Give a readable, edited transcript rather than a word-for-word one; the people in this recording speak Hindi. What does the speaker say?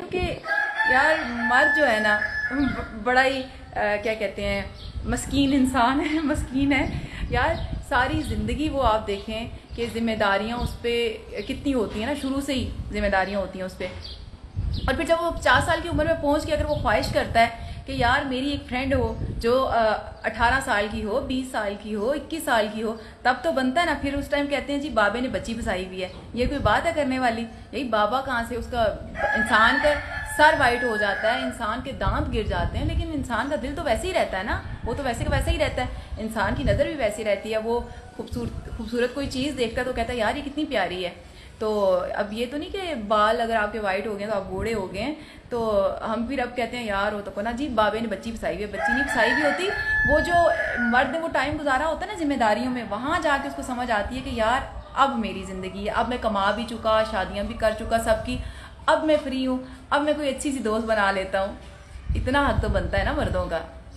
कि यार मर्द जो है ना बड़ा ही क्या कहते हैं मस्कीन इंसान है, मस्कीन है यार। सारी ज़िंदगी वो आप देखें कि जिम्मेदारियाँ उस पर कितनी होती हैं ना, शुरू से ही जिम्मेदारियाँ होती हैं उस पर। और फिर जब वो 50 साल की उम्र में पहुंच के अगर वो ख्वाहिश करता है कि यार मेरी एक फ्रेंड हो जो 18 साल की हो, 20 साल की हो, 21 साल की हो, तब तो बनता है ना। फिर उस टाइम कहते हैं जी बाबे ने बच्ची फसाई हुई है। ये कोई बात है करने वाली? यही बाबा कहाँ से, उसका इंसान का सर वाइट हो जाता है, इंसान के दांत गिर जाते हैं, लेकिन इंसान का दिल तो वैसे ही रहता है ना, वो तो वैसे का वैसे ही रहता है। इंसान की नज़र भी वैसी रहती है, वो खूबसूरत कोई चीज़ देखता है तो कहता है यार ये कितनी प्यारी है। तो अब ये तो नहीं कि बाल अगर आपके वाइट हो गए तो आप बूढ़े हो गए, तो हम फिर अब कहते हैं यार वो तो ना जी बाबे ने बच्ची फसाई हुई है। बच्ची नहीं फसाई हुई होती, वो जो मर्द ने वो टाइम गुजारा होता है ना जिम्मेदारियों में, वहाँ जाके उसको समझ आती है कि यार अब मेरी ज़िंदगी है, अब मैं कमा भी चुका, शादियाँ भी कर चुका सबकी, अब मैं फ्री हूँ, अब मैं कोई अच्छी सी दोस्त बना लेता हूँ। इतना हक तो बनता है ना मर्दों का।